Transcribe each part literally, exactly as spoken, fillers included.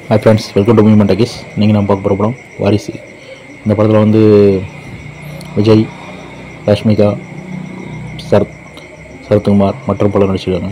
Hi friends, welcome to Movement Takis. நீங்கள் நம்ம பார்க்க போகிற படம் வாரிசு. இந்த படத்தில் வந்து விஜய், ரஷ்மிகா, சரத் சரத்குமார் மற்றும் பலர் நடிச்சிருக்காங்க.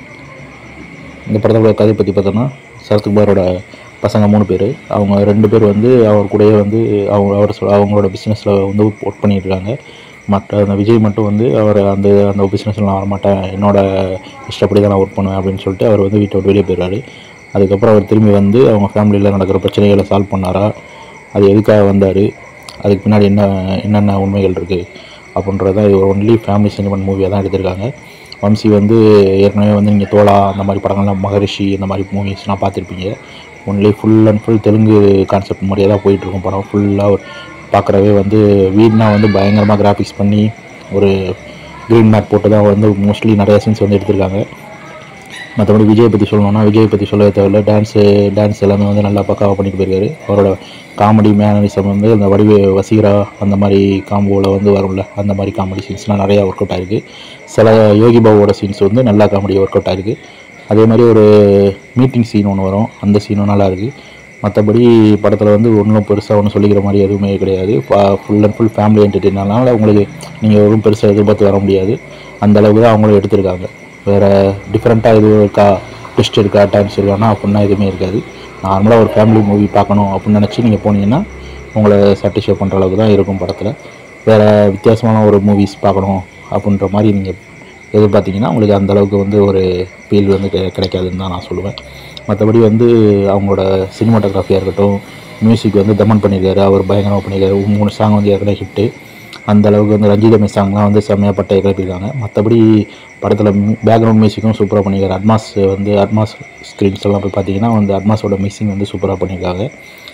இந்த படத்தோட கதை பற்றி பார்த்தோன்னா, சரத்குமாரோட பசங்க மூணு பேர். அவங்க ரெண்டு பேர் வந்து அவர் கூடயே வந்து அவங்க அவர் அவங்களோட பிஸ்னஸில் வந்து ஒர்க் பண்ணியிருக்காங்க. மற்ற அந்த விஜய் மட்டும் வந்து அவர் அந்த அந்த பிஸ்னஸில் நான் வரமாட்டேன், என்னோட இஷ்டப்படி தான் நான் ஒர்க் பண்ணுவேன் அப்படின்னு சொல்லிட்டு அவர் வந்து வீட்டை விட்டு வெளியே போயிடுறாரு. அதுக்கப்புறம் அவர் திரும்பி வந்து அவங்க ஃபேமிலியில் நடக்கிற பிரச்சனைகளை சால்வ் பண்ணாரா, அது எதுக்காக வந்தார், அதுக்கு பின்னாடி என்ன என்னென்ன உண்மைகள் இருக்குது அப்படின்றத இது ஒன்லி ஃபேமிலி சென்டிமெண்ட் மூவியாக தான் எடுத்திருக்காங்க. வம்சி வந்து ஏற்கனவே வந்து நீங்கள் தோலா அந்த மாதிரி படங்கள்லாம், மகரிஷி இந்த மாதிரி மூவிஸ்லாம் பார்த்துருப்பீங்க. Only full and full Telugu concept மாதிரியே தான் போயிட்டுருக்கும் படம். ஃபுல்லாக பார்க்குறவே வந்து வீடுனா வந்து பயங்கரமாக கிராஃபிக்ஸ் பண்ணி ஒரு க்ரீன் மேட் போட்டு தான் வந்து மோஸ்ட்லி நிறையா சீன்ஸ் வந்து எடுத்திருக்காங்க. மற்றபடி விஜய் பற்றி சொல்லணும்னா, விஜய் பற்றி சொல்லவே தேவையில்லை. டான்ஸு டான்ஸ் எல்லாமே வந்து நல்லா பக்காவாக பண்ணிட்டு போயிருக்காரு. அவரோட காமெடி மேனரிசம் வந்து அந்த வடிவே வசீகரா அந்த மாதிரி காம்போவில் வந்து வரும்ல, அந்த மாதிரி காமெடி சீன்ஸ்லாம் நிறையா ஒர்க் அவுட் ஆகிருக்கு. சில யோகி பாபுவோட சீன்ஸ் வந்து நல்லா காமெடி ஒர்க் அவுட் ஆகிருக்கு. அதே மாதிரி ஒரு மீட்டிங் சீன் ஒன்று வரும், அந்த சீனும் நல்லா இருக்குது. மற்றபடி படத்தில் வந்து ஒன்றும் பெருசாக ஒன்றும் சொல்லிக்கிற மாதிரி எதுவுமே கிடையாது. ஃபுல் அண்ட் ஃபுல் ஃபேமிலி என்டர்டெயினால உங்களுக்கு நீங்கள் எதுவும் பெருசாக எதிர்பார்த்து வர முடியாது. அந்தளவுக்கு தான் அவங்களும் எடுத்திருக்காங்க. வேறு டிஃப்ரெண்ட்டாக எதுவும் இருக்கா, ட்விஸ்ட் இருக்கா, டான்ஸ் இருக்கானா அப்படின்னா எதுவுமே இருக்காது. நார்மலாக ஒரு ஃபேமிலி மூவி பார்க்கணும் அப்படின்னு நினச்சி நீங்கள் போனீங்கன்னா உங்களை சாட்டிஸ்ஃபை பண்ணுற அளவுக்கு தான் இருக்கும் படத்தில். வேறு வித்தியாசமான ஒரு மூவிஸ் பார்க்கணும் அப்படின்ற மாதிரி நீங்கள் எதிர்பார்த்தீங்கன்னா உங்களுக்கு அந்தளவுக்கு வந்து ஒரு ஃபீல் வந்து கிடைக்காதுன்னு தான் நான் சொல்லுவேன். மற்றபடி வந்து அவங்களோட சினிமாட்டோகிராஃபியாக இருக்கட்டும், மியூசிக் வந்து தமன் பண்ணியிருக்காரு, அவர் பயங்கரமாக பண்ணியிருக்காரு. மூணு சாங் வந்து ஏற்கனவே ஹிட்டு. அந்த அளவுக்கு வந்து ரஞ்சிதமே சாங்லாம் வந்து செம்மையாக பட்டை கிளப்பியிருக்காங்க. மற்றபடி படத்தில் பேக்ரவுண்ட் மியூசிக்கும் சூப்பராக பண்ணியிருக்காரு. அட்மாஸ் வந்து அட்மாஸ் ஸ்க்ரீன்ஸ் எல்லாம் போய் பார்த்தீங்கன்னா வந்து அட்மாஸோட மிக்சிங் வந்து சூப்பராக பண்ணியிருக்காங்க.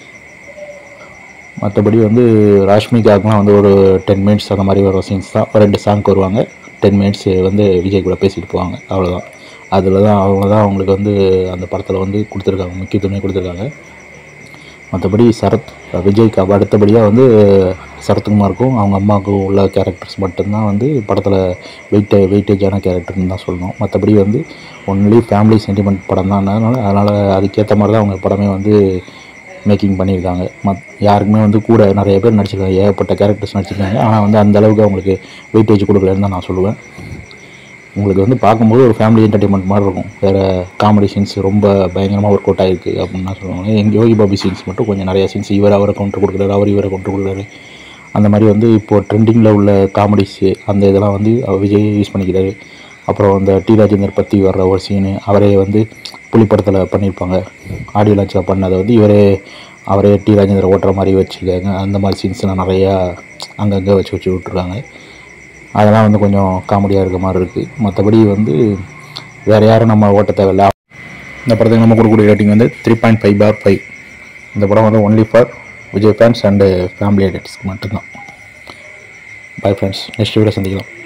மற்றபடி வந்து ராஷ்மிகாக்கெலாம் வந்து ஒரு டென் மினிட்ஸ் அந்த மாதிரி வர சீன்ஸ் தான். ரெண்டு சாங்க்கு வருவாங்க, டென் மினிட்ஸ் வந்து விஜய் கூட பேசிட்டு போவாங்க, அவ்வளோதான். அதில் தான் அவங்க தான் அவங்களுக்கு வந்து அந்த படத்தில் வந்து கொடுத்துருக்காங்க, முக்கியத்துவமே கொடுத்துருக்காங்க. மற்றபடி சரத் விஜய்க்கு அடுத்தபடியாக வந்து சரத்குமாருக்கும் அவங்க அம்மாவுக்கும் உள்ள கேரக்டர்ஸ் மட்டும்தான் வந்து படத்தில் வெயிட் வெயிட்டேஜான கேரக்டர்னு தான் சொல்லணும். மற்றபடி வந்து ஒன்லி ஃபேமிலி சென்டிமெண்ட் படம் தான். அதனால் அதனால் அதுக்கேற்ற மாதிரி தான் அவங்க படமே வந்து மேக்கிங் பண்ணியிருக்காங்க. மத் யாருக்குமே வந்து கூட நிறைய பேர் நடிச்சிருக்காங்க, ஏகப்பட்ட கேரக்டர்ஸ் நடிச்சிருக்காங்க. ஆனால் வந்து அந்தளவுக்கு அவங்களுக்கு வெயிட்டேஜ் கொடுக்கலன்னு தான் நான் சொல்லுவேன். உங்களுக்கு வந்து பார்க்கும்போது ஒரு ஃபேமிலி என்டர்டெயின்மெண்ட் மாதிரி இருக்கும். வேறு காமெடி சீன்ஸ் ரொம்ப பயங்கரமாக ஒர்க் அவுட் ஆகிருக்கு அப்படின்னு தான் சொல்லுவாங்க. எங்கள் யோகி பாபி சீன்ஸ் மட்டும் கொஞ்சம் நிறையா சீன்ஸ் இவர் அவரை கவுண்டர் கொடுக்குறாரு, அவர் இவரை கவுண்டர் கொடுக்குறாரு. அந்த மாதிரி வந்து இப்போது ட்ரெண்டிங்கில் உள்ள காமெடிஸு அந்த இதெல்லாம் வந்து விஜய் யூஸ் பண்ணிக்கிறாரு. அப்புறம் அந்த டி ராஜேந்தர் பற்றி வர்ற ஒரு சீனு அவரே வந்து புலிப்படத்தில் பண்ணியிருப்பாங்க, ஆடியோ லான்ச்சில் பண்ணதை வந்து இவரே அவரே டி ராஜேந்தர் ஓட்டுற மாதிரி வச்சுருக்காங்க. அந்த மாதிரி சீன்ஸ்லாம் நிறையா அங்கங்கே வச்சு வச்சு விட்ருக்காங்க. அதெல்லாம் வந்து கொஞ்சம் காமெடியாக இருக்க மாதிரி இருக்குது. மற்றபடி வந்து வேறு யாரும் நம்ம ஓட்ட தேவையில்லை. இந்த படத்துக்கு நம்ம கொடுக்கக்கூடிய ரேட்டிங் வந்து three point five for five. இந்த படம் வந்து only for Vijay fans and family எடிட்ஸ்க்கு மட்டும்தான். பை ஃப்ரெண்ட்ஸ், நெக்ஸ்ட் வீடியோ சந்திக்கலாம்.